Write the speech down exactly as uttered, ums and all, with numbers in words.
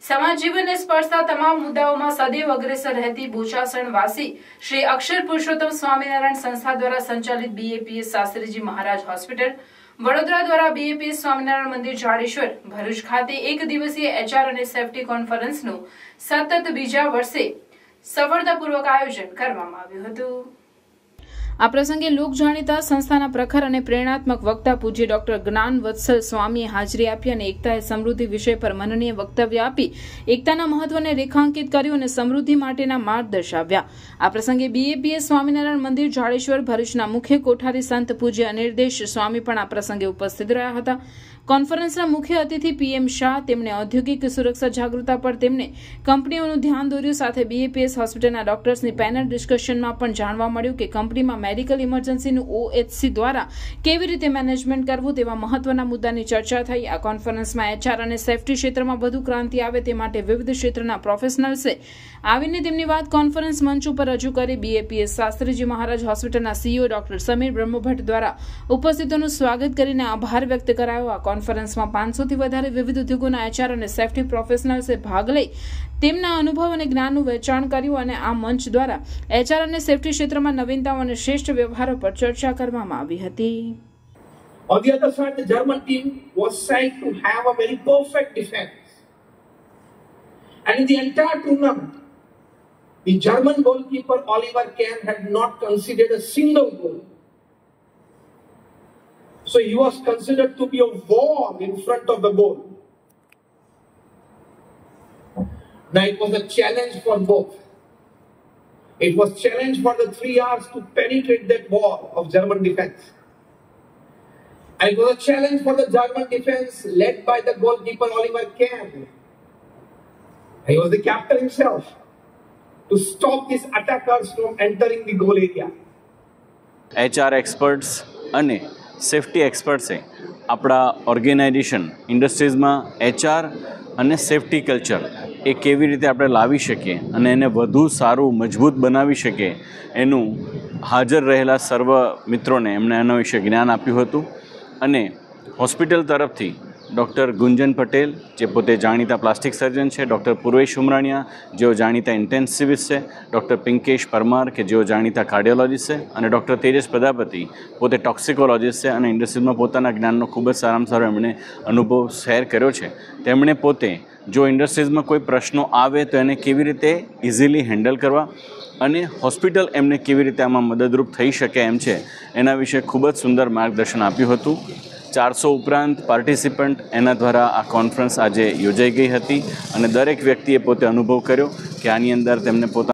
समाज जीवन ने स्पर्शता तमाम मुद्दाओं में सदैव अग्रेसर रहती बोचासण वासी श्री अक्षर पुरुषोत्तम स्वामीनारायण संस्था द्वारा संचालित बीएपीएस शास्त्रीजी महाराज होस्पिटल वडोदरा द्वारा बीएपीएस स्वामीनारायण मंदिर जाडेश्वर भरूच खाते एक दिवसीय एचआर અને સેફટી કોન્ફરન્સનું સતત બીજા વર્ષે સફળતાપૂર્વક આયોજન કરવામાં આવ્યું હતું। આ પ્રસંગે લોક જાણીતા સંસ્થાના પ્રખર અને પ્રેરણાત્મક વક્તા પૂજ્ય ડોક્ટર જ્ઞાન વત્સલ સ્વામીએ હાજરી આપી અને એકતા એ સમૃદ્ધિ વિષય પર મનનીય વક્તવ્ય આપી એકતાના મહત્વને રેખાંકિત કર્યું અને સમૃદ્ધિ માટેના માર્ગ દર્શાવ્યા। આ પ્રસંગે બીએપીએસ સ્વામીનારાયણ મંદિર જાડેશ્વર ભરૂચના મુખ્ય કોઠારી સંત પૂજ્ય અનિર્દેશ સ્વામી પણ આ પ્રસંગે ઉપસ્થિત રહ્યા હતા। કોન્ફરન્સના મુખ્ય અતિથિ પીએમ શાહ તેમણે ઔદ્યોગિક સુરક્ષા જાગૃતતા પર તેમને કંપનીઓનું ધ્યાન દોર્યું। સાથે બીએપીએસ હોસ્પિટલના ડોક્ટર્સની પેનલ ડિસ્કશનમાં પણ જાણવા મળ્યું કે કંપનીમાં મેડિકલ ઇમરજન્સીનું ઓએચસી દ્વારા કેવી રીતે મેનેજમેન્ટ કરવું તેવા મહત્વના મુદ્દાની ચર્ચા થઈ। આ કોન્ફરન્સમાં એચઆર અને સેફટી ક્ષેત્રમાં વધુ ક્રાંતિ આવે તે માટે વિવિધ ક્ષેત્રના પ્રોફેશનલ્સે આવીને તેમની વાત કોન્ફરન્સ મંચ ઉપર રજૂ કરી। બીએપીએસ શાસ્ત્રીજી મહારાજ હોસ્પિટલના સીઈઓ ડોક્ટર સમીર બ્રહ્મભટ્ટ દ્વારા ઉપસ્થિતોનું સ્વાગત કરીને આભાર વ્યક્ત કરાયો। આ કોન્ફરન્સમાં પાંચસો થી વધારે વિવિધ ઉદ્યોગોના એચઆર અને સેફટી પ્રોફેશનલ્સે ભાગ લઈ તેમના અનુભવ અને જ્ઞાનનું વહેંચાણ કર્યું અને આ મંચ દ્વારા એચઆર અને સેફટી ક્ષેત્રમાં નવીનતાઓ અને શ્રેષ્ઠ વ્યવહારો પર ચર્ચા કરવામાં આવી હતી। On the other side, the German team was said to have a very perfect defense. And in the entire tournament, the German goalkeeper Oliver Kahn had not conceded a single goal. So he was considered to be a wall in front of the goal. Now it was a challenge for both. It was a challenge for the three R's to penetrate that wall of German defense. And it was a challenge for the German defense led by the goalkeeper Oliver Kahn. He was the captain himself to stop these attackers from entering the goal area. H R experts અને safety એક્સપર્ટ્સે આપણા organisation ઇન્ડસ્ટ્રીઝમાં HR અને safety culture એ કેવી રીતે આપણે લાવી શકીએ અને એને વધુ સારું મજબૂત બનાવી શકીએ એનું હાજર રહેલા સર્વ મિત્રોને એમણે એના વિશે જ્ઞાન આપ્યું હતું। અને હોસ્પિટલ તરફથી ડૉક્ટર ગુંજન પટેલ જે પોતે જાણીતા પ્લાસ્ટિક સર્જન છે, ડૉક્ટર પૂર્વેશ ઉમરાણીયા જેઓ જાણીતા ઇન્ટેન્સિવિસ્ટ છે, ડૉક્ટર પિંકેશ પરમાર કે જેઓ જાણીતા કાર્ડિયોલોજીસ્ટ છે અને ડૉક્ટર તેજસ પ્રજાપતિ પોતે ટોક્સિકોલોજીસ્ટ છે અને ઇન્ડસ્ટ્રીઝમાં પોતાના જ્ઞાનનો ખૂબ જ સારામાં સારો એમણે અનુભવ શેર કર્યો છે। તેમણે પોતે જો ઇન્ડસ્ટ્રીઝમાં કોઈ પ્રશ્નો આવે તો એને કેવી રીતે ઇઝીલી હેન્ડલ કરવા અને હોસ્પિટલ એમને કેવી રીતે આમાં મદદરૂપ થઈ શકે એમ છે એના વિશે ખૂબ જ સુંદર માર્ગદર્શન આપ્યું હતું। ચારસો ઉપરાંત પાર્ટિસિપન્ટ એના દ્વારા આ કોન્ફરન્સ આજે યોજાઈ ગઈ હતી અને દરેક વ્યક્તિએ પોતે અનુભવ કર્યો કે આની અંદર તેમને પોતા